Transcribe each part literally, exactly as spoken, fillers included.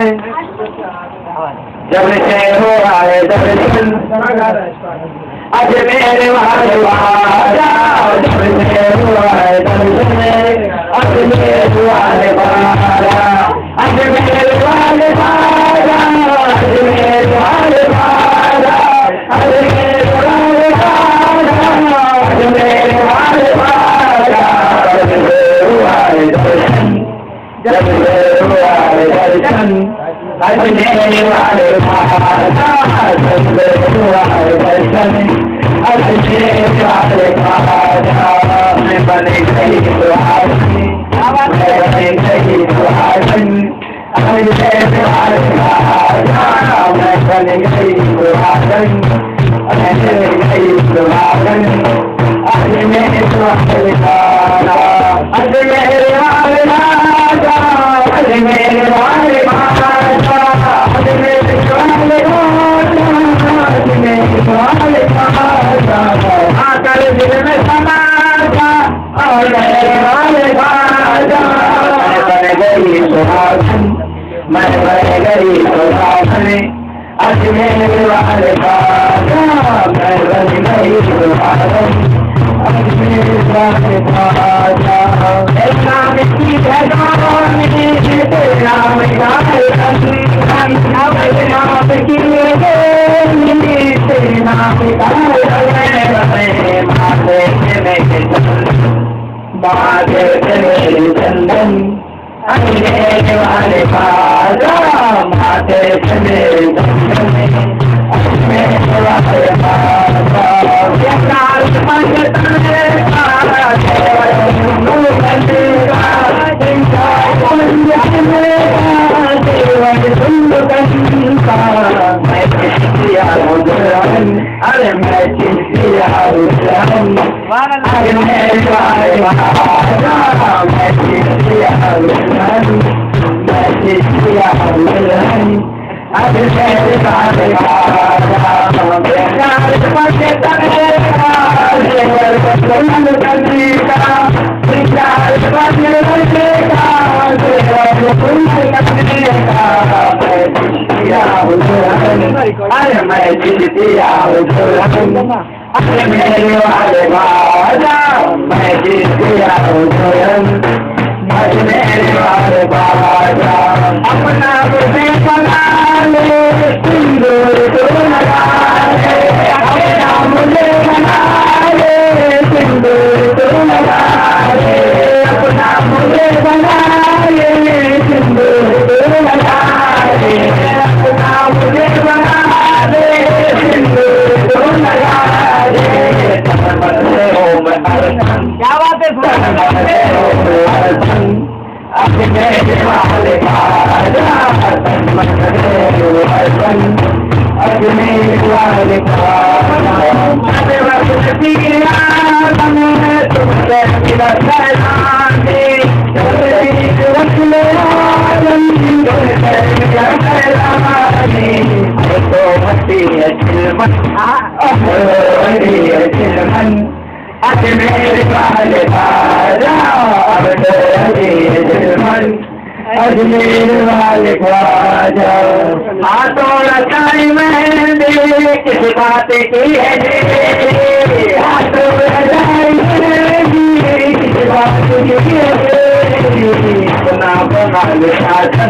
जब से हुआ है दर्शन अजमेर वाले बाजा, जब से हुआ है दर्शन अजमेर वाले बाजा, अजमेर वाले बाजा, अजमेर वाले बाजा, अजमेर वाले बाजा, अजमेर वाले बाजा, हुआ है दर्शन, जब से हुआ है दर्शन अजमेर वाले बाजा, जब से हुआ है दर्शन अजमेर वाले बाजा। मैं बन गई सुहागन, मैं बन गई सुहागन अजमेर वाले बाजा, मैं बन गई सुहागन, मैं बन गई सुहागन अजमेर वाले बाजा, अजमेर वाले बाजा, अजमेर वाले बाजा, अजमेर वाले बाजा, अजमेर वाले बाजा, आकर दिल में समा जा और मेरे वाले बाजा। मैं बन गई सुहागन, मैं बन गई सुहागन अजमेर वाले बाजा, मैं बन गई सुहागन अजमेर वाले बाजा। नाम की भगवान नाम गाय नाम की नाम गाय माथे में बाजे मेरे चंदन अजमेर वाले बाजा, माथे मेरे चंदन अजमेर वाले बाजा। अरे मैं चिंतिया हुसैन अजमेर वाले बाजा, मैं चिंतिया हुसैन, मैं चिंतिया हुसैन अजमेर वाले बाजा। प्यार पके तने का देवर पसंद करने का, प्यार पके तने का देवर पसंद करने का। मैं चिंतिया हुसैन, अरे मैं चिंतिया हुसैन अजमेर वाले बाजा, मैं चिंतिया हुसैन अजमेर वाले बाजा। अपना मुझे बना ले सिंदूर तो लगा ले, अपना मुझे बना ले सिंदूर तो लगा ले, अपना मुझे बना ले सिंदूर तो लगा ले, अपना मुझे बना ले सिंदूर तो लगा ले। क्या बात है अजमेर वाले बाजा, अजमेर वाले बाजा। तुमसे मिला सैलान दे रख ले तो मस्ती है चिलमन, चिलमन अजमेर वाले बाजा, अब डरे चिलमन अजमेर वाले बाजा। हाथों रचाई मेहंदी किस बात की है जी, हाथों रचाई मेहंदी किस बात की है जी। बना बना शासन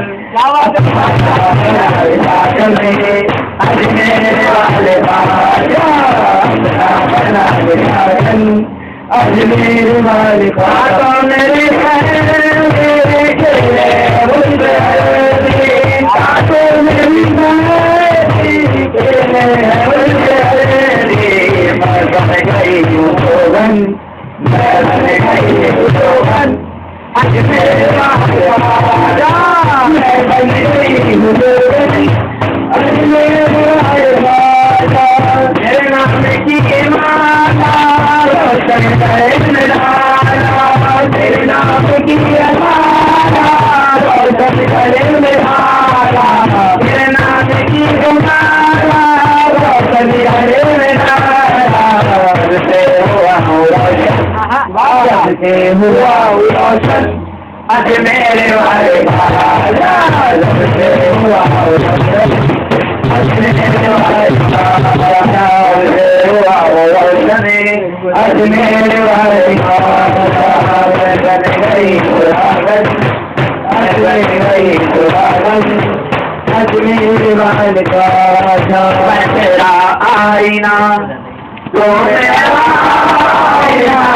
शासन अजमेर वाले बाजा, बना बना शासन अजमेर वाले बाजा। मेरे अजमेर वाले बाजा, मैं बन गई अजमेर वाले बाजा। मेरे नाम की माला रोशन करे मेरा, तेरे नाम की माला रोशन करे मेरा, तेरे नाम की माला रोशन करे मेरा। से हुआ रोशन, से हुआ रोशन अजमेर वाले बाजा, आईना तो मेरा